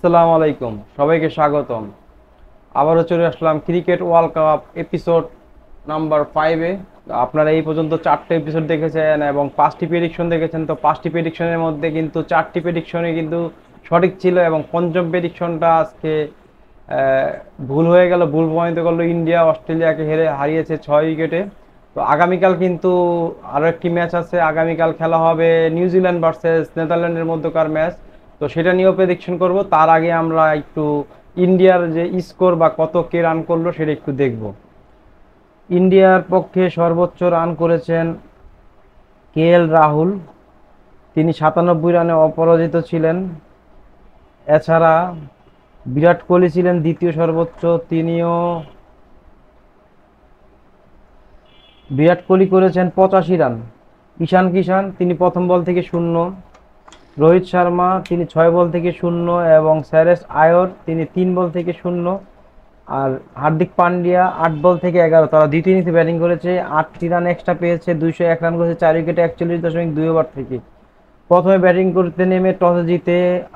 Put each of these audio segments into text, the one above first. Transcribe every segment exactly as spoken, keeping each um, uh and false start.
আসসালামু আলাইকুম, সবাইকে স্বাগতম। আবারও চলে আসলাম cricket world cup episode number ফাইভে। আপনারা এই পর্যন্ত চারটে এপিসোড দেখেছেন এবং পাঁচটি প্রেডিকশন দেখেছেন। তো পাঁচটি প্রেডিকশনের মধ্যে কিন্তু চারটি প্রেডিকশনই কিন্তু সঠিক ছিল এবং পঞ্চম প্রেডিকশনটা আজকে আহ, ভুল হয়ে গেল। ভুল প্রমাণিত করলো, ইন্ডিয়া অস্ট্রেলিয়াকে হেরে হারিয়েছে ছয় উইকেটে। তো আগামীকাল কিন্তু আরও একটি ম্যাচ আছে। আগামীকাল খেলা হবে নিউজিল্যান্ড ভার্সেস নেদারল্যান্ডের মধ্যকার ম্যাচ। তো সেটা নিয়েও প্রেডিকশন করব। তার আগে আমরা একটু ইন্ডিয়ার যে স্কোর বা কত কে রান করলো সেটা একটু দেখব। ইন্ডিয়ার পক্ষে সর্বোচ্চ রান করেছেন কে এল রাহুল, তিনি সাতানব্বই রানে অপরাজিত ছিলেন। এছাড়া বিরাট কোহলি ছিলেন দ্বিতীয় সর্বোচ্চ, তিনিও বিরাট কোহলি করেছেন পঁচাশি রান। ঈশান কিষান তিনি প্রথম বল থেকে শূন্য, রোহিত শর্মা তিনি ছয় বল থেকে শূন্য এবং স্যারেস আয়র তিনি তিন বল থেকে শূন্য। আর হার্দিক পান্ডিয়া আট বল থেকে এগারো, তারা দ্বিতীয় ইনিংসে ব্যাটিং করেছে, আটটি রান এক্সট্রা পেয়েছে, দুইশো এক রান করেছে চার উইকেটে একচল্লিশ দশমিক দুই ওভার থেকে। প্রথমে ব্যাটিং করতে নেমে টসে জিতে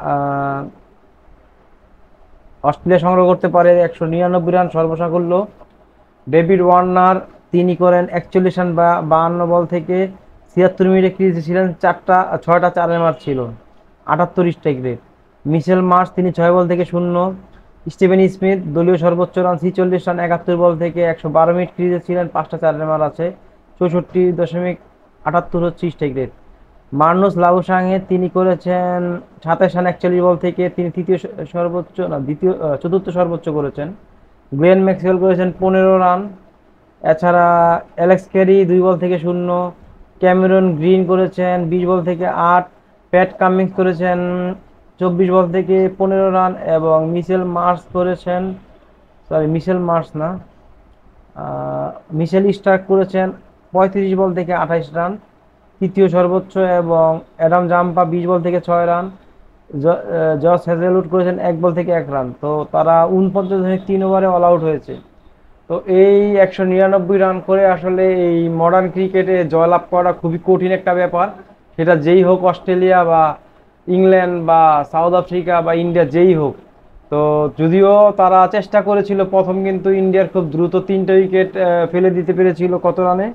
অস্ট্রেলিয়া সংগ্রহ করতে পারে একশো নিরানব্বই রান সর্বসাকুল্য। ডেভিড ওয়ার্নার তিনি করেন একচল্লিশ রান বা বাহান্ন বল থেকে, ছিয়াত্তর মিনিটে ক্রিজে ছিলেন, চারটা ছয়টা চারের মার ছিল, আটাত্তর স্ট্রাইক রেট। মিশেল মার্শ তিনি ছয় বল থেকে শূন্য। স্টিভেন স্মিথ দলীয় সর্বোচ্চ রান ছিচল্লিশ রান একাত্তর বল থেকে, একশো বারো মিনিট ক্রিজে ছিলেন, পাঁচটা চারের মার আছে, চৌষট্টি দশমিক আটাত্তর হচ্ছে স্ট্রাইক রেট। মার্নুস লাবুসাঙে তিনি করেছেন সাতাশ রান একচল্লিশ বল থেকে, তিনি তৃতীয় সর্বোচ্চ না দ্বিতীয় চতুর্থ সর্বোচ্চ করেছেন। গ্লেন ম্যাক্সওয়েল করেছেন পনেরো রান। এছাড়া অ্যালেক্স ক্যারি দুই বল থেকে শূন্য। ক্যামেরন গ্রিন করেছেন বিশ বল থেকে আট। প্যাট কামিন্স করেছেন চব্বিশ বল থেকে পনেরো রান এবং মিশেল মার্স করেছেন, সরি মিশেল মার্স না মিশেল স্টার্ক করেছেন পঁয়ত্রিশ বল থেকে আঠাইশ রান, তৃতীয় সর্বোচ্চ। এবং অ্যাডাম জাম্পা বিশ বল থেকে ছয় রান। জস হ্যাজেলউড করেছেন এক বল থেকে এক রান। তো তারা উনপঞ্চাশ দশমিক তিন ওভারে অল আউট হয়েছে। তো এই একশো নিরানব্বই রান করে আসলে এই মডার্ন ক্রিকেটে জয়লাভ করা খুবই কঠিন একটা ব্যাপার। সেটা যেই হোক, অস্ট্রেলিয়া বা ইংল্যান্ড বা সাউথ আফ্রিকা বা ইন্ডিয়া যেই হোক। তো যদিও তারা চেষ্টা করেছিল প্রথম, কিন্তু ইন্ডিয়ার খুব দ্রুত তিনটা উইকেট ফেলে দিতে পেরেছিল। কত রানে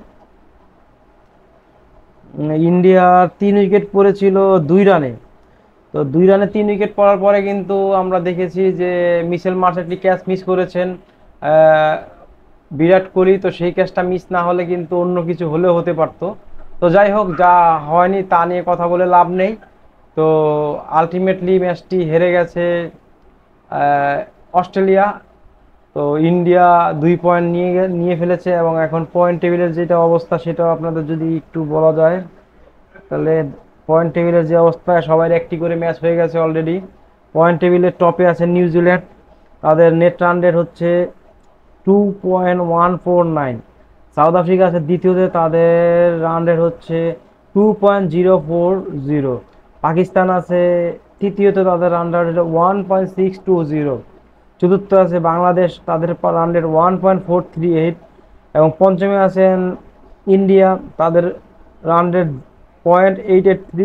ইন্ডিয়ার তিন উইকেট পড়েছিল? দুই রানে। তো দুই রানে তিন উইকেট পড়ার পরে কিন্তু আমরা দেখেছি যে মিশেল মার্শ একটি ক্যাচ মিস করেছেন বিরাট কোহলি। তো সেই ক্যাচটা মিস না হলে কিন্তু অন্য কিছু হলেও হতে পারতো। তো যাই হোক, যা হয়নি তা নিয়ে কথা বলে লাভ নেই। তো আলটিমেটলি ম্যাচটি হেরে গেছে অস্ট্রেলিয়া। তো ইন্ডিয়া দুই পয়েন্ট নিয়ে নিয়ে ফেলেছে এবং এখন পয়েন্ট টেবিলের যেটা অবস্থা সেটাও আপনাদের যদি একটু বলা যায় তাহলে, পয়েন্ট টেবিলের যে অবস্থা, সবাই একটি করে ম্যাচ হয়ে গেছে অলরেডি। পয়েন্ট টেবিলের টপে আছে নিউজিল্যান্ড, তাদের নেট রান রেট হচ্ছে two point one four nine. South Africa আছে দ্বিতীয়তে, তাদের রান রেট হচ্ছে two point zero four zero. Pakistan আছে তৃতীয়তে, তাদের run rate one point six two zero. চতুর্থ আছে বাংলাদেশ, তাদের run rate one point four three eight. এবং পঞ্চমে আছেন ইন্ডিয়া, তাদের run rate point eight eight three.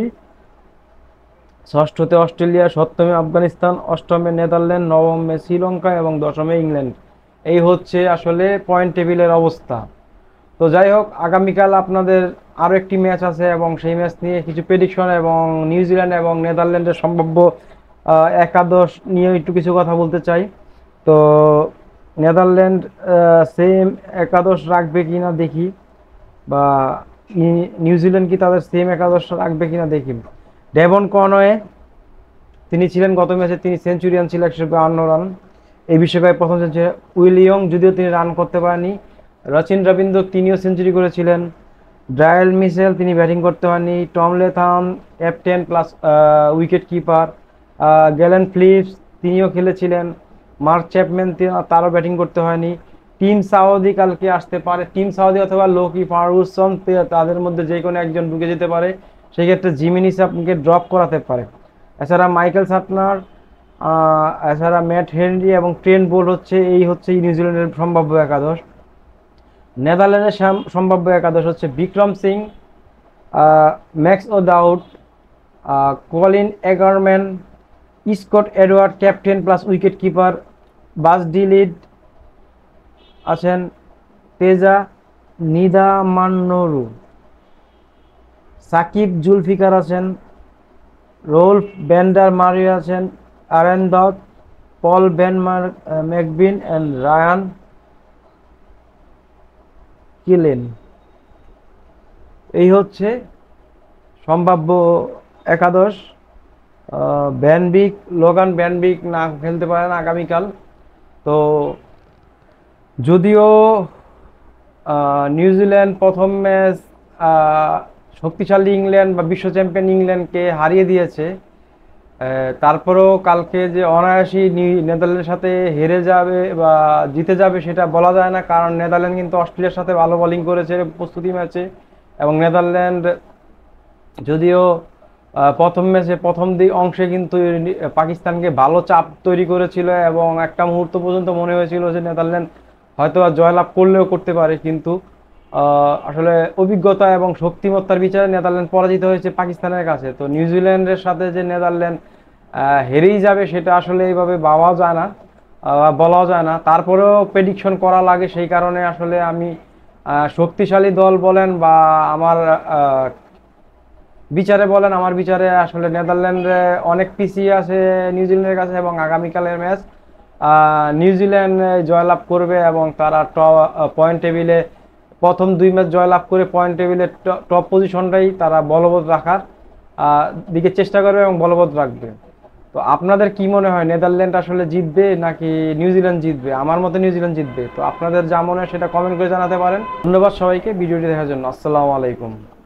ষষ্ঠতে অস্ট্রেলিয়া, সপ্তমে আফগানিস্তান, অষ্টমে নেদারল্যান্ড, নবমে শ্রীলঙ্কা এবং দশমে ইংল্যান্ড। এই হচ্ছে আসলে পয়েন্ট টেবিলের অবস্থা। তো যাই হোক, আগামীকাল আপনাদের আরও একটি ম্যাচ আছে এবং সেই ম্যাচ নিয়ে কিছু প্রেডিকশন এবং নিউজিল্যান্ড এবং নেদারল্যান্ডের সম্ভাব্য একাদশ নিয়ে একটু কিছু কথা বলতে চাই। তো নেদারল্যান্ড সেম একাদশ রাখবে কিনা দেখি, বা নিউজিল্যান্ড কি তাদের সেম একাদশ রাখবে কিনা দেখি। ডেভন কনওয়ে তিনি ছিলেন গত ম্যাচে, তিনি সেঞ্চুরিয়ান ছিল একশো বাহান্ন রান, এই বিশ্বকাপে প্রথম সেঞ্চুরি। উইলিয়ং যদিও তিনি রান করতে পারেনি। রচিন রবীন্দ্র তিনিও সেঞ্চুরি করেছিলেন। ড্রায়েল মিশেল তিনি ব্যাটিং করতে পারেনি। Tom Latham captain plus wicket keeper. Glenn Phillips তিনিও খেলেছিলেন। মার্ক চ্যাপম্যান তারও ব্যাটিং করতে হয়নি। টিম সাউদি কালকে আসতে পারে, টিম সাউদি অথবা লোকি ফার্গুসন, তাদের মধ্যে যে কোনো একজন ঢুকে যেতে পারে, সেক্ষেত্রে জিমিনিস আপনাকে ড্রপ করাতে পারে। এছাড়া মাইকেল সাটনার, এছাড়া ম্যাট হেনরি এবং ট্রেন্ট বোল্ট হচ্ছে এই হচ্ছে নিউজিল্যান্ডের সম্ভাব্য একাদশ। নেদারল্যান্ডের সম্ভাব্য একাদশ হচ্ছে Vikram Singh, Max O'Dowd, Colin Ackermann, Scott Edward captain plus wicket keeper, Bas de Leede আছেন, তেজা নিদামান্নরু, সাকিব জুলফিকার আছেন, রোলফ ব্যান্ডার মারি আছেন, Aryan Dutt, Paul van Meekeren and Ryan Klein. এই হচ্ছে সম্ভাব্য একাদশ। ভ্যানবিক লোগান ভ্যানবিক না খেলতে পারেন আগামীকাল। তো যদিও নিউজিল্যান্ড প্রথম ম্যাচ শক্তিশালী ইংল্যান্ড বা বিশ্ব চ্যাম্পিয়ন ইংল্যান্ডকে হারিয়ে দিয়েছে, তারপরেও কালকে যে অনায়াসী নেদারল্যান্ডের সাথে হেরে যাবে বা জিতে যাবে সেটা বলা যায় না, কারণ নেদারল্যান্ড কিন্তু অস্ট্রেলিয়ার সাথে ভালো বোলিং করেছে প্রস্তুতি ম্যাচে, এবং নেদারল্যান্ড যদিও প্রথম ম্যাচে প্রথম দিক অংশে কিন্তু পাকিস্তানকে ভালো চাপ তৈরি করেছিল এবং একটা মুহূর্ত পর্যন্ত মনে হয়েছিল যে নেদারল্যান্ড হয়তো জয়লাভ করলেও করতে পারে, কিন্তু আসলে অভিজ্ঞতা এবং শক্তিমত্তার বিচারে নেদারল্যান্ড পরাজিত হয়েছে পাকিস্তানের কাছে। তো নিউজিল্যান্ডের সাথে যে নেদারল্যান্ড হেরেই যাবে সেটা আসলে এইভাবে ভাবাও যায় না, বলাও যায় না, তারপরেও প্রেডিকশন করা লাগে। সেই কারণে আসলে আমি শক্তিশালী দল বলেন বা আমার বিচারে বলেন, আমার বিচারে আসলে নেদারল্যান্ডে অনেক পিছিয়ে আছে নিউজিল্যান্ডের কাছে, এবং আগামীকালের ম্যাচ নিউজিল্যান্ড জয়লাভ করবে এবং তারা পয়েন্ট টেবিলে প্রথম দুই ম্যাচ জয়লাভ করে পয়েন্ট টেবিলের টপ পজিশনটাই তারা বলবৎ রাখার দিকে চেষ্টা করবে এবং বলবৎ রাখবে। তো আপনাদের কি মনে হয়, নেদারল্যান্ড আসলে জিতবে নাকি নিউজিল্যান্ড জিতবে? আমার মতে নিউজিল্যান্ড জিতবে। তো আপনাদের যা মনে হয় সেটা কমেন্ট করে জানাতে পারেন। ধন্যবাদ সবাইকে ভিডিওটি দেখার জন্য। আসসালামু আলাইকুম।